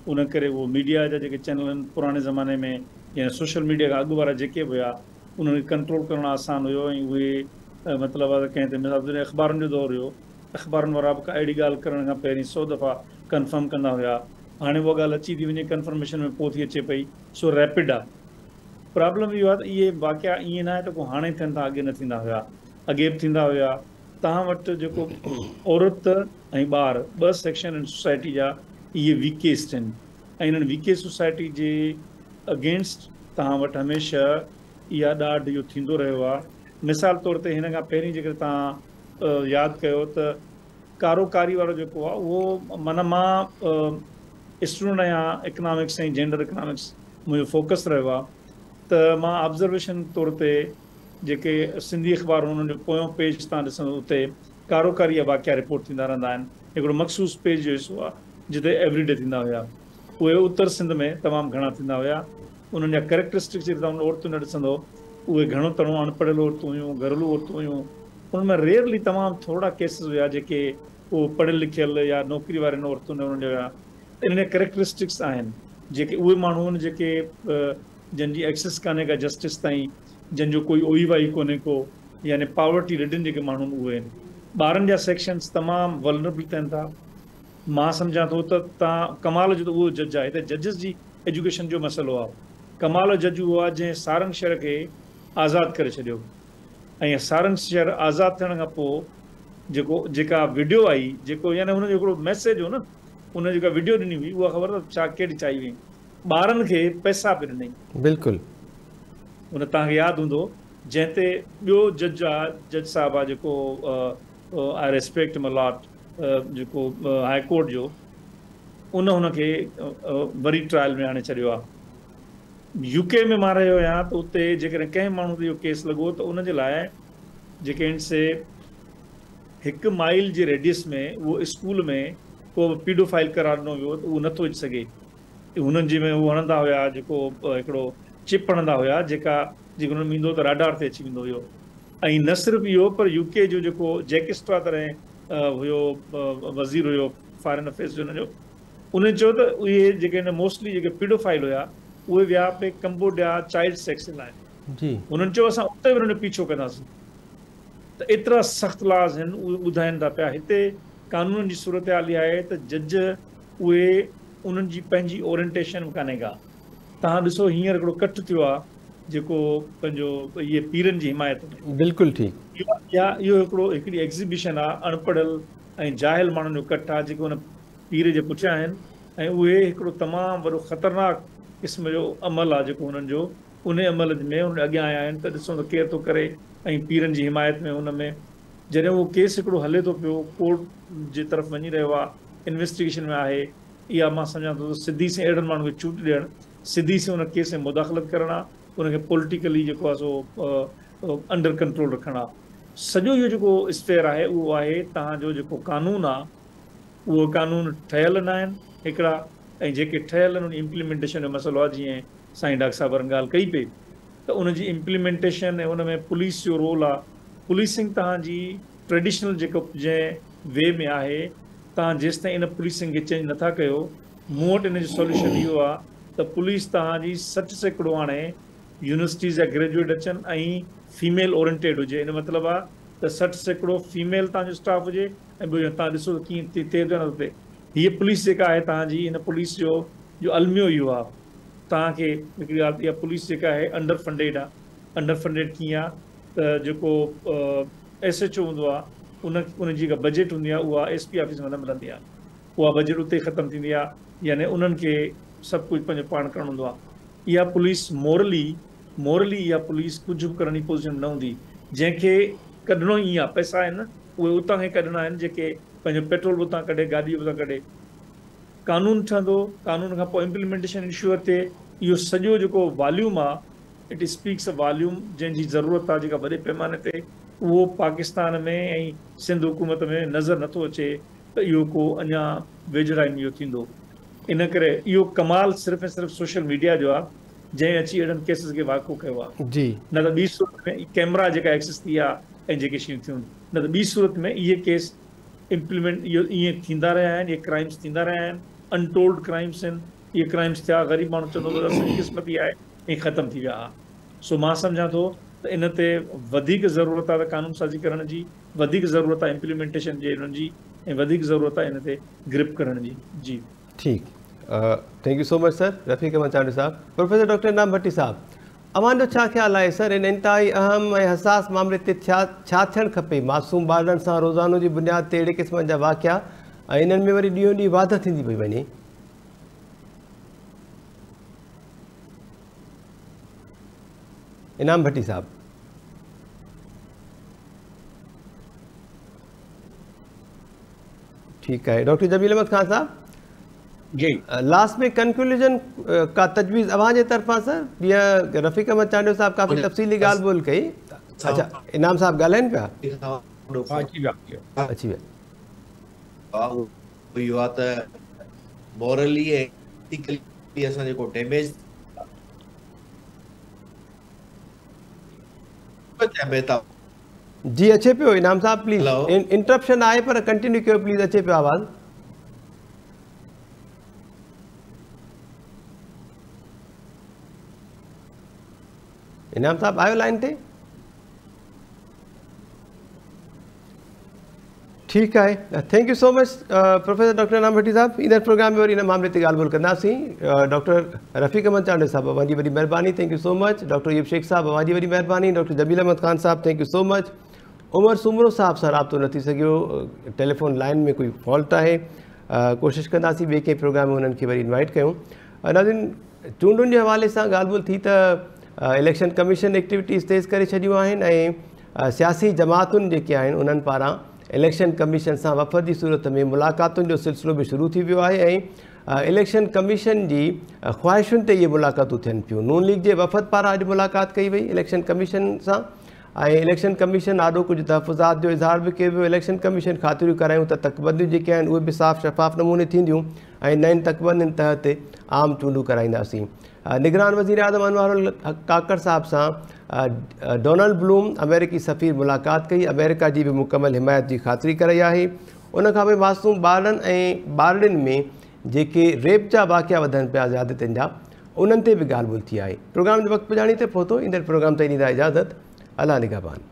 उन करे उहो मीडिया जा जेके चैनल आहिनि पुराणे ज़माने में या सोशल मीडिया खां अॻु वारा जेके बि हुआ उन्हनि खे कंट्रोल करणु आसान हुयो ऐं उहे मतिलबु कंहिं ते मिसाल अख़बारुनि जो दौरु हुयो, अख़बारुनि वारा बि का अहिड़ी ॻाल्हि करण खां पहिरीं सौ दफ़ा कंफर्म कंदा हुया। हाणे उहा ॻाल्हि अची थी वञे कंफर्मेशन में पोइ थी अचे पई, सो रैपिड आहे। प्रॉब्लम इहो आहे त इहे वाक़िया ईअं न आहे त को हाणे थियनि था, अॻे न थींदा हुया, अॻे बि थींदा हुया। तव्हां वटि जेको औरत ऐं ॿार ॿ सेक्शन आहिनि सोसाइटी जा, इहे वीकेस्ट आहिनि ऐं इन्हनि वीकेस्ट सोसाइटी जे अगेंस्ट तव्हां वटि हमेशह इहा ॾाढ इहो थींदो रहियो आहे। मिसाल तौर ते हिन खां पहिरीं जेकर तव्हां यादि कयो त कारोकारी वारो जेको आहे उहो माना मां स्टूडेंट आहियां इकनॉमिक्स ऐं जेंडर इकनॉमिक्स मुंहिंजो फोकस रहियो आहे, त मां ऑब्ज़र्वेशन तौर ते जेके सिंधी अख़बार हुननि जो पोयों पेज तव्हां ॾिसंदो उते कारोकारी जा वाक़िया रिपोर्ट थींदा रहंदा आहिनि। हिकिड़ो मख़सूस पेज जो हिसो आहे जिते एवरीडे थींदा हुया, उहे उत्तर सिंध में तमामु घणा थींदा हुया। उन्हनि जा कैरेक्टरिस्टिक्स जेके तव्हां औरतुनि जो ॾिसंदो, उहे घणो तणो अनपढ़ियल औरतूं हुयूं, घरेलू औरतूं हुयूं। उनमें रेयरली तमामु थोरा केसिस हुया जेके उहो पढ़ियल लिखियल या नौकिरी वारनि औरतुनि उन्हनि जा इन जा कैरेक्टरिस्टिक्स आहिनि जेके उहे माण्हू आहिनि जेके जंहिंजी एक्सेस कान्हे का जस्टिस ताईं, जंहिंजो कोई ओई वाई कोन्हे को, यानी पावर्टी रिडन जेके माण्हू उहे आहिनि। ॿारनि जा सेक्शन्स तमामु वल्नरेबल थियनि था। मां सम्झां थो त तव्हां कमाल जो त उहो जज आहे, हिते जजिस जी एजुकेशन जो मसइलो आहे। कमाल जज उहो आहे जंहिं सारंग शहर खे आज़ादु करे छॾियो, ऐं सारंग शहर आज़ादु थियण खां पोइ जेको जेका वीडियो आई, जेको यानी हुनजो हिकिड़ो मैसेज हो न, उन जेका वीडियो ॾिनी हुई उहा ख़बर अथव छा कहिड़ी चाही हुई, ॿारनि खे पैसा पियो ॾिनई। बिल्कुलु उन तव्हांखे यादि हूंदो, जंहिं ते ॿियो जज आहे, जज साहिबु आहे जेको I respect him a lot, जेको हाई कोर्ट जो, उन हुनखे वरी ट्रायल में आणे छॾियो आहे। यूके में मां रहियो आहियां त उते जेकॾहिं कंहिं माण्हू ते इहो केस लॻो त उनजे लाइ जेके आहिनि से हिकु माइल जे रेडियस में उहो स्कूल में को पीडोफाइल करार ॾिनो वियो त उहो नथो अची सघे। हुननि जे में उहो हणंदा हुया, जेको हिकिड़ो चिप हणंदा हुया जेका जेको हुन में ईंदो त राडार ते अची वेंदो हुयो। ऐं न सिर्फ़ु इहो, पर यूके जो जेको जैकिस्ट्रा तरह हुयो वज़ीर हुयो फॉरेन अफेयर्स जो, हुनजो उन चयो त उहे जेके मोस्टली जेके पीडोफाइल हुया उहे विया पे कंबोडिया चाइल्ड सेक्स लाइ जी। हुननि चयो असां उते बि हुनजो पीछो कंदासीं। त एतिरा सख़्तु लाज़ आहिनि, उहे ॿुधाइनि था पिया। हिते कानून जी सूरत हाल इहा आहे त जज उहे उन्हनि जी पंहिंजी ओरिएंटेशन कान्हे का। तव्हां ॾिसो हींअर हिकिड़ो कट थियो आहे जेको पंहिंजो इहे पीरनि जी हिमायत में, बिल्कुलु ठीकु, या इहो हिकिड़ो हिकिड़ी एग्ज़िबिशन आहे अनपढ़ियल ऐं जाहिल माण्हुनि जो कट आहे जेके हुन पीर जे पुठियां आहिनि, ऐं उहे हिकिड़ो तमामु वॾो ख़तरनाक क़िस्म जो अमल आहे जेको हुननि जो, उन अमल में उन अॻियां आया आहिनि। त ॾिसो त केरु थो करे ऐं पीरनि जी हिमायत में हुन में जॾहिं उहो केस हिकिड़ो हले थो पियो, कोर्ट जे तरफ़ वञी रहियो आहे, इन्वेस्टिगेशन में आहे, इहा मां सम्झां थो सिधी से अहिड़नि माण्हुनि खे छूट ॾियणु, सिधी से हुन केस में मुदाख़लत करणु आहे, उनखे पॉलिटिकली जेको आहे सो अंडर कंट्रोल रखणु आहे। सॼो इहो जेको स्फेयर आहे उहो आहे तव्हांजो जेको कानून आहे, उहो कानून ठहियल न आहिनि हिकिड़ा, ऐं जेके ठहियल आहिनि उन इम्प्लीमेंटेशन जो मसइलो आहे। जीअं साईं डॉक्टर साहिबनि ॻाल्हि कई पई त उनजी इम्प्लीमेंटेशन ऐं उन में पुलिस जो रोल आहे। पुलिसिंग तव्हांजी ट्रेडिशनल जेको जंहिं वे में आहे, तव्हां जेसि ताईं इन पुलिसिंग खे चेंज नथा कयो, मूं वटि इन जो सोल्यूशन इहो आहे त पुलिस तव्हांजी सठि सैकड़ो हाणे यूनिवर्सिटीज़ जा ग्रेजुएट अचनि ऐं फीमेल ओरिएंटेड हुजे। इन मतिलबु आहे त सठि सैकड़ो फीमेल तव्हांजो स्टाफ हुजे ऐं ॿियो तव्हां ॾिसो कीअं थिए थो न उते। हीअ पुलिस जेका आहे तव्हांजी, हिन पुलिस जो जो अलमियो इहो आहे तव्हांखे हिकिड़ी ॻाल्हि, इहा पुलिस जेका आहे अंडर फंडेड आहे। अंडर फंडेड कीअं आहे त जेको एस एच ओ हूंदो आहे, उन उनजी जेका बजट हूंदी आहे उहा एस पी ऑफिस में न मिलंदी आहे, उहा बजट उते ख़तमु थींदी आहे, यानी उन्हनि खे सभु कुझु पंहिंजो पाण करणो हूंदो आहे। इहा पुलिस मोरली मोरली इहा पुलिस कुझु बि करण जी पोज़ीशन न हूंदी। जंहिंखे कढणो ई आहे, पैसा आहिनि उहे उतां खे कढणा आहिनि, जेके पंहिंजो पेट्रोल बि उतां कढे, गाॾी बि उतां कढे। कानून ठहंदो, कानून खां पोइ इम्प्लीमेंटेशन इंश्योर थिए। इहो सॼो जेको वॉल्यूम आहे, इट स्पीक्स अ वॉल्यूम जंहिंजी ज़रूरत आहे जेका वॾे पैमाने ते, उहो पाकिस्तान में ऐं सिंध हुकूमत में नज़र नथो अचे त इहो को अञा वेझराइन इहो थींदो। इन करे इहो कमाल सिर्फ़ु ऐं सिर्फ़ु सोशल मीडिया जो आहे, जंहिं अची अहिड़नि केसिस खे वाक़ो कयो आहे जी। न त ॿी सूरत में कैमरा जेका एक्सेस थी आहे ऐं जेके शयूं थियूं, न त ॿी सूरत में इहे केस इम्प्लीमेंट इहो ईअं थींदा रहिया आहिनि, इहे क्राइम्स थींदा रहिया आहिनि अनटोल्ड क्राइम्स आहिनि, इहे क्राइम्स थिया, ग़रीब माण्हू चवंदो त असांजी क़िस्मत ई आहे, ऐं ख़तमु थी विया हा। सो मां सम्झां थो त इन ते वधीक ज़रूरत आहे त कानून साज़ी करण जी, वधीक ज़रूरत आहे इम्प्लीमेंटेशन जे इन्हनि जी, ऐं वधीक ज़रूरत आहे इन ते ग्रिप करण जी। जी ठीकु, thank you so much sir Rafiq Manchani साहब। प्रोफेसर डॉक्टर इनाम भट्टी साहब, अवां जो छा ख़्यालु आहे सर इन इंतहाई अहम ऐं हसास मामले ते छा छा थियणु खपे? मासूम ॿारनि सां रोज़ानो जी बुनियाद ते अहिड़े क़िस्म जा वाक़िया ऐं इन्हनि में वरी ॾींहों ॾींहुं वाध थींदी पई वञे। इनाम भट्टी साहब। ठीकु आहे, डॉक्टर जमील अहमद खान साहब जी लास्ट में कंक्लूजन का तजवीज़ अवां जे तरफ़ां सर? जीअं रफ़ीक अहमद चांडियो साहब काफ़ी तफ़सीली ॻाल्हि ॿोल कई। अच्छा, इनाम साहब ॻाल्हाइनि पिया? अची विया अची विया। इहो आहे त मॉरली ऐं एथिकली असां जेको डैमेज जी अचे पियो इनाम साहब, प्लीज़ इंटरप्शन आहे पर कंटिन्यू कयो प्लीज़, अचे पियो आवाज़। इनाम साहब आयो लाइन ते? ठीकु आहे, thank you so much professor doctor Inam Bhatti साहब। ईंदड़ प्रोग्राम में वरी इन मामले ते ॻाल्हि ॿोल कंदासीं। डॉक्टर रफ़ीक अहमद चांडियो साहब अवां जी वॾी महिरबानी, thank you so much. Doctor Ayub Sheikh साहब अवां जी वॾी महिरबानी। डॉक्टर जमील अहमद खान साहब thank you so much. Umar Soomro साहब सां राब्तो न थी सघियो, टेलीफोन लाइन में कोई फॉल्ट आहे, कोशिशि कंदासीं ॿिए कंहिं प्रोग्राम में उन्हनि खे वरी इनवाइट कयूं। नाज़रीन, चूंडुनि जे हवाले सां ॻाल्हि ॿोल थी त इलेक्शन कमीशन एक्टिविटीज़ तेज़ करे छॾियूं आहिनि ऐं सियासी जमातुनि जेके आहिनि उन्हनि पारां इलेक्शन कमीशन सां वफ़द जी सूरत में मुलाक़ातुनि जो सिलसिलो बि शुरू थी वियो आहे ऐं इलेक्शन कमीशन जी ख़्वाहिशुनि ते इहे मुलाक़ातूं थियनि पियूं। नून लीग जे वफ़द पारां अॼु मुलाक़ात कई वई इलेक्शन कमीशन सां ऐं इलेक्शन कमीशन ॾाढो कुझु तहफ़ुज़ात जो इज़हार बि कयो वियो। इलेक्शन कमीशन ख़ातिरियूं करायूं त तकबंदियूं जेके आहिनि उहे बि साफ़ शफ़ाफ़ नमूने थींदियूं ऐं नयुनि तकबंदियुनि तहत आम चूंडूं कराईंदासीं। निगरान वज़ीर आज़म अनवारुल काकर साहब सां डोनाल्ड ब्लूम अमेरिकी सफ़ीर मुलाक़ात कई, अमेरिका जी बि मुकमल हिमायत जी ख़ातिरी कराई आहे। उनखां पोइ मासूम ॿारनि ऐं ॿारड़ियुनि में जेके रेप जा वाक़िया वधनि पिया ज़्यादतियुनि जा, उन्हनि ते बि ॻाल्हि ॿोल थी आहे। प्रोग्राम जो वक़्तु पुॼाणी ते पहुतो, ईंदड़ प्रोग्राम ताईं ॾींदा इजाज़त। अल्लाह निगहबान।